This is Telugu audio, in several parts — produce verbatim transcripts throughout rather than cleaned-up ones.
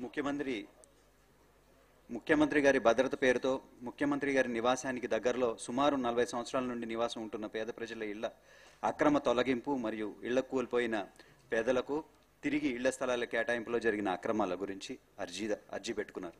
ముఖ్యమంత్రి ముఖ్యమంత్రి గారి భద్రత పేరుతో ముఖ్యమంత్రి గారి నివాసానికి దగ్గరలో సుమారు నలభై సంవత్సరాల నుండి నివాసం ఉంటున్న పేద ప్రజల ఇళ్ల అక్రమ తొలగింపు మరియు ఇళ్ల కూల్పోయిన పేదలకు తిరిగి ఇళ్ల స్థలాల కేటాయింపులో జరిగిన అక్రమాల గురించి అర్జీ అర్జీ పెట్టుకున్నారు.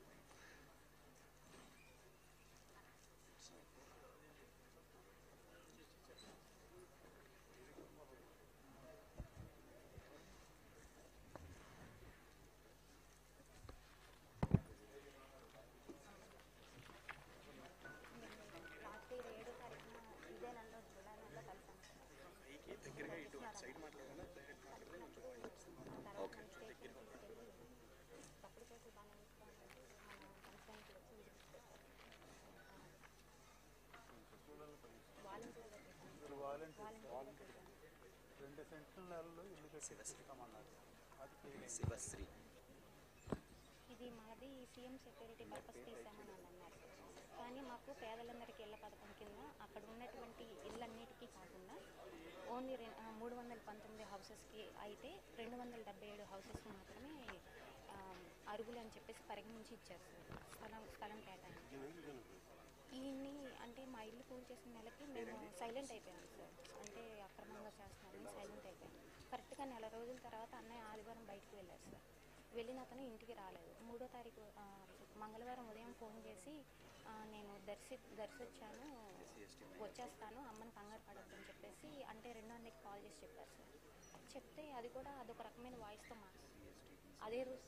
శివశ్రీ ఇది మాది సీఎం సెక్యూరిటీ పర్పస్ తీసామని అన్నారు. కానీ మాకు పేదలందరికీ ఇళ్ల పథకం కింద అక్కడ ఉన్నటువంటి ఇళ్ళన్నిటికీ కాకుండా ఓన్లీ మూడు వందల పంతొమ్మిది హౌసెస్కి అయితే రెండు వందల డెబ్బై ఏడు హౌసెస్ మాత్రమే అరుగులు అని చెప్పేసి పరిగణించి ఇచ్చారు సార్. స్థలం స్థలం కేటాయించి ఈయన్ని అంటే మా ఇల్లు కూల్ చేసిన నెలకి మేము సైలెంట్ అయిపోయాం సార్. అంటే అక్రమంగా చేస్తున్నారని సైలెంట్ అయిపోయాం. కరెక్ట్గా నెల రోజుల తర్వాత అన్నయ్య ఆదివారం బయటకు వెళ్ళారు సార్. వెళ్ళిన అతను ఇంటికి రాలేదు. మూడో తారీఖు మంగళవారం ఉదయం ఫోన్ చేసి నేను దర్శి దర్శించాను వచ్చేస్తాను అమ్మని కంగారు పడొద్దని చెప్పేసి అంటే రెండో అన్నకి కాల్ చేసి చెప్పారు సార్. చెప్తే అది కూడా అదొక రకమైన వాయిస్తో మాట అదే రోజు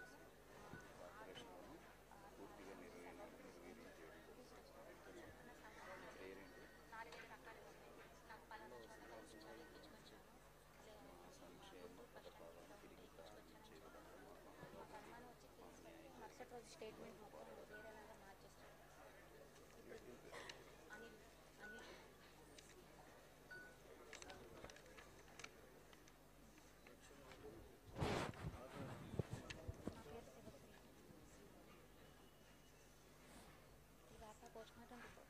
నాలుగైదు రకాలు నాకు పలానా చోట దర్శించాలి ఎక్కించుకొచ్చాను ఒక అనుమానం వచ్చి కేసు పెట్టి మరుసటి రోజు స్టేట్మెంట్ మొత్తం వేరేలాగా మార్చేస్తాను. అనిల్ అనిల్ నా పేరు శివశ్రీ. ఇదాకా పోస్ట్ మార్టం రిపోర్ట్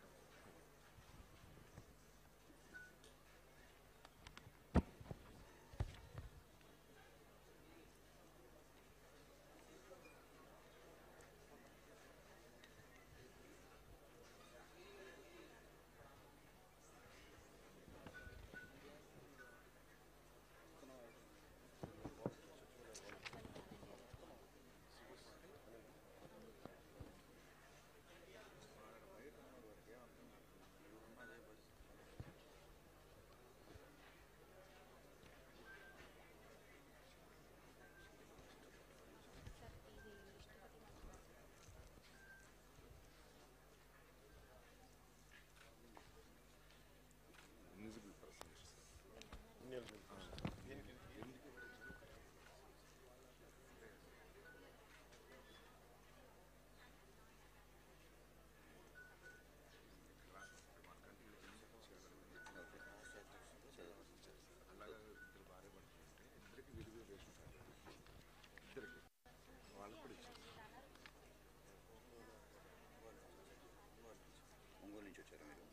ఒంగోలు నుంచి వచ్చారు మీరు?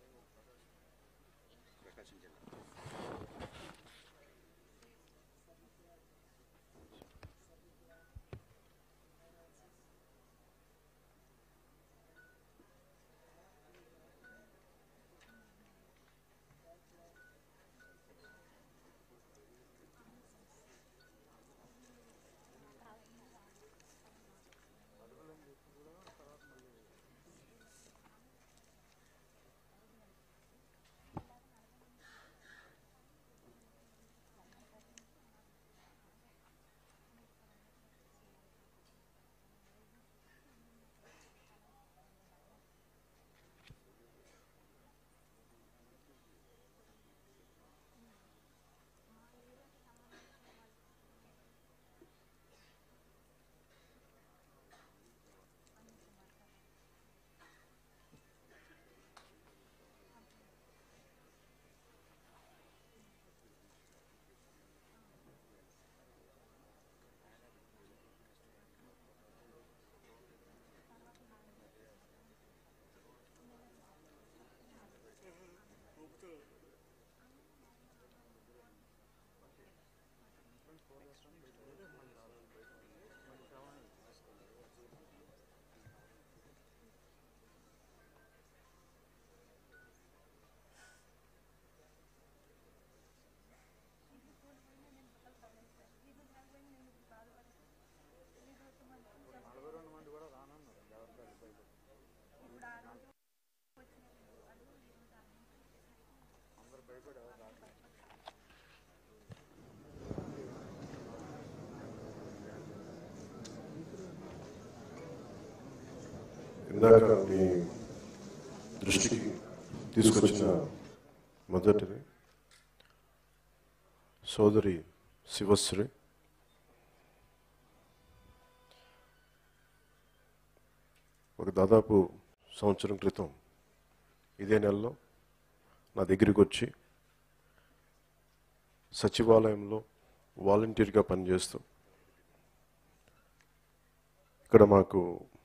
ప్రకాశం జిల్లా. ఇందాక మీ దృష్టికి తీసుకొచ్చిన మొదటిది సోదరి శివశ్రీ. ఒక దాదాపు సంవత్సరం క్రితం ఇదే నెలలో నా దగ్గరికి వచ్చి సచివాలయంలో వాలంటీర్గా పనిచేస్తూ ఇక్కడ మాకు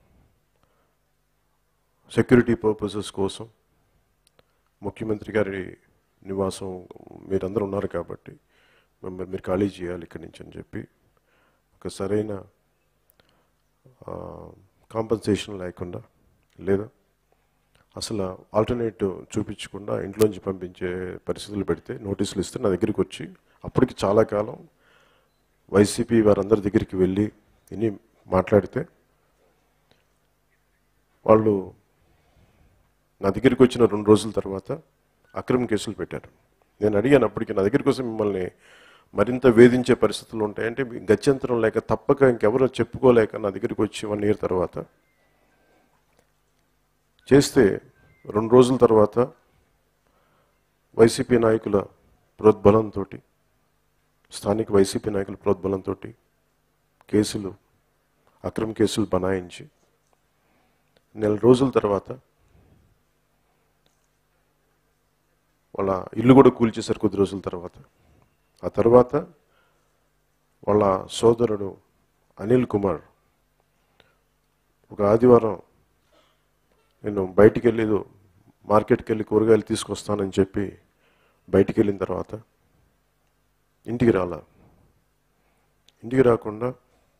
సెక్యూరిటీ పర్పసెస్ కోసం ముఖ్యమంత్రి గారి నివాసం మీరందరూ ఉన్నారు కాబట్టి మిమ్మల్ని మీరు ఖాళీ చేయాలి ఇక్కడి నుంచి అని చెప్పి ఒక సరైన కాంపన్సేషన్ లేకుండా లేదా అసలు ఆల్టర్నేటివ్ చూపించకుండా ఇంట్లోంచి పంపించే పరిస్థితులు పెడితే నోటీసులు ఇస్తే నా దగ్గరికి వచ్చి అప్పటికి చాలా కాలం వైసీపీ వారందరి దగ్గరికి వెళ్ళి ఇన్ని మాట్లాడితే వాళ్ళు నా దగ్గరికి వచ్చిన రెండు రోజుల తర్వాత అక్రమ కేసులు పెట్టారు. నేను అడిగాను అప్పటికి నా దగ్గరికి కోసం మిమ్మల్ని మరింత వేధించే పరిస్థితులు ఉంటాయంటే గత్యంతరం లేక తప్పక ఇంకెవరో చెప్పుకోలేక నా దగ్గరికి వచ్చి వన్ ఇయర్ తర్వాత చేస్తే రెండు రోజుల తర్వాత వైసీపీ నాయకుల ప్రోద్బలంతో స్థానిక వైసీపీ నాయకుల ప్రోద్బలంతో కేసులు అక్రమ కేసులు బనాయించి నెల రోజుల తర్వాత వాళ్ళ ఇల్లు కూడా కూల్చేశారు కొద్ది రోజుల తర్వాత. ఆ తర్వాత వాళ్ళ సోదరుడు అనిల్ కుమార్ ఒక ఆదివారం నేను బయటికి వెళ్ళేదో మార్కెట్కి వెళ్ళి కూరగాయలు తీసుకొస్తానని చెప్పి బయటికి వెళ్ళిన తర్వాత ఇంటికి రాలా. ఇంటికి రాకుండా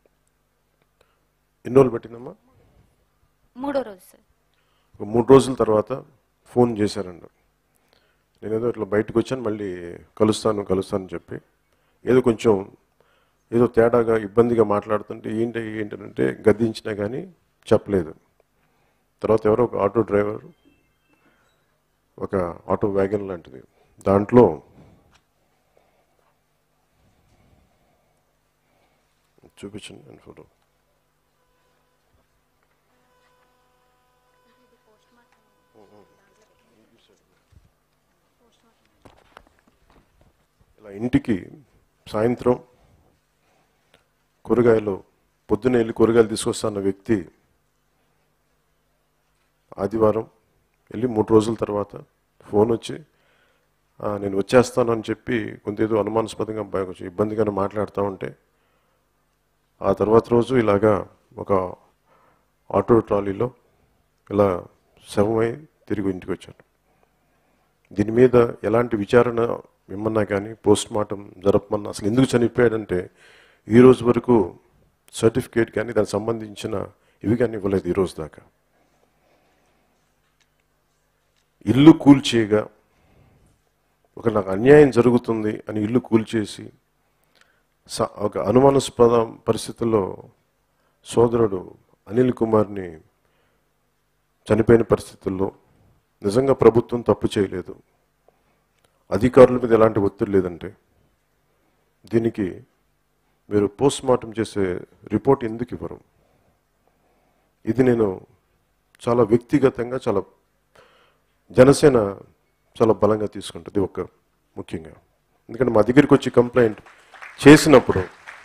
ఎన్ని రోజులు పెట్టిందమ్మా? మూడో రోజు సార్. ఒక మూడు రోజుల తర్వాత ఫోన్ చేశారండి. నేనేదో ఇట్లా బయటకు వచ్చాను, మళ్ళీ కలుస్తాను కలుస్తానని చెప్పి ఏదో కొంచెం ఏదో తేడాగా ఇబ్బందిగా మాట్లాడుతుంటే ఏంటి ఏంటంటే గద్దించినా కానీ చెప్పలేదు. తర్వాత ఎవరో ఒక ఆటో డ్రైవర్ ఒక ఆటో వ్యాగన్ లాంటిది దాంట్లో చూపించండి నేను ఫోటో. ఇలా ఇంటికి సాయంత్రం కూరగాయలు పొద్దున్న వెళ్ళి కూరగాయలు తీసుకొస్తున్న వ్యక్తి ఆదివారం వెళ్ళి మూడు రోజుల తర్వాత ఫోన్ వచ్చి నేను వచ్చేస్తాను అని చెప్పి కొంత ఏదో అనుమానాస్పదంగా కొంచెం ఇబ్బందిగానే మాట్లాడుతూ ఉంటే ఆ తర్వాత రోజు ఇలాగా ఒక ఆటో ట్రాలీలో ఇలా శవమై తిరిగి ఇంటికి వచ్చాను. దీని మీద ఎలాంటి విచారణ మిమ్మన్నా కానీ పోస్ట్ మార్టం జరపమన్నా అసలు ఎందుకు చనిపోయాడంటే ఈ రోజు వరకు సర్టిఫికేట్ కానీ దానికి సంబంధించిన ఇవి కానీ ఇవ్వలేదు ఈ రోజు దాకా. ఇల్లు కూల్చేయగా ఒక నాకు అన్యాయం జరుగుతుంది అని ఇల్లు కూల్చేసి ఒక అనుమానాస్పద పరిస్థితుల్లో సోదరుడు అనిల్ కుమార్ని చనిపోయిన పరిస్థితుల్లో నిజంగా ప్రభుత్వం తప్పు చేయలేదు, అధికారుల మీద ఎలాంటి ఒత్తిడి లేదంటే దీనికి మీరు పోస్ట్ మార్టం చేసే రిపోర్ట్ ఎందుకు ఇవ్వరు? ఇది నేను చాలా వ్యక్తిగతంగా చాలా జనసేన చాలా బలంగా తీసుకుంటుంది ఒక ముఖ్యంగా. ఎందుకంటే మా దగ్గరికి వచ్చి కంప్లైంట్ చేసినప్పుడు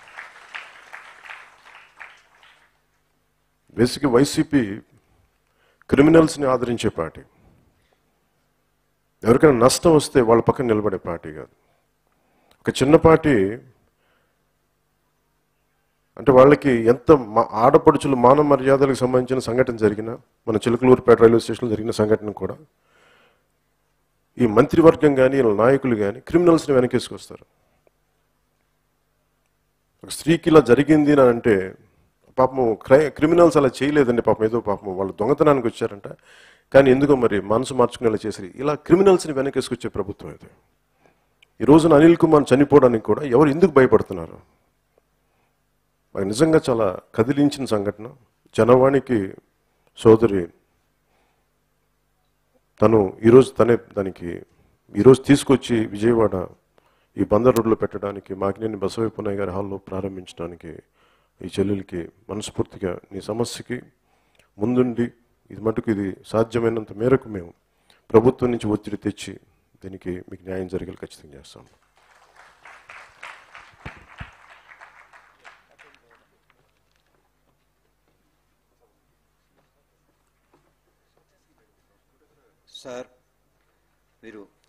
బేసిక్గా వైసీపీ క్రిమినల్స్ని ఆదరించే పార్టీ, ఎవరికైనా నష్టం వస్తే వాళ్ళ పక్కన నిలబడే పార్టీ కాదు. ఒక చిన్న పార్టీ అంటే వాళ్ళకి ఎంత ఆడపడుచులు మానవ మర్యాదలకు సంబంధించిన సంఘటన జరిగిన మన చిలకలూరుపేట రైల్వే స్టేషన్లో జరిగిన సంఘటన కూడా ఈ మంత్రివర్గం కానీ నాయకులు కానీ క్రిమినల్స్ని వెనకేసుకొస్తారు. ఒక స్త్రీకి ఇలా జరిగింది అని అంటే పాపం క్రై క్రిమినల్స్ అలా చేయలేదండి, పాపం ఏదో పాపం వాళ్ళు దొంగతనానికి వచ్చారంట కానీ ఎందుకో మరి మనసు మార్చుకునేలా చేసి ఇలా క్రిమినల్స్ని వెనకేసుకొచ్చే ప్రభుత్వం ఇది. ఈ రోజున అనిల్ కుమార్ చనిపోవడానికి కూడా ఎవరు ఎందుకు భయపడుతున్నారు? మాకు నిజంగా చాలా కదిలించిన సంఘటన. జనవాణికి సోదరి తను ఈరోజు తనే దానికి ఈరోజు తీసుకొచ్చి విజయవాడ ఈ బందర్ రోడ్లో పెట్టడానికి మాకినేని బసవపున్నయ్య గారి హాల్లో ప్రారంభించడానికి ఈ చెల్లెలకి మనస్ఫూర్తిగా నీ సమస్యకి ముందుండి ఇది మటుకు ఇది సాధ్యమైనంత మేరకు మేము ప్రభుత్వం నుంచి ఒత్తిడి తెచ్చి దీనికి మీకు న్యాయం జరిగేలా ఖచ్చితంగా చేస్తాం. సార్, మీరు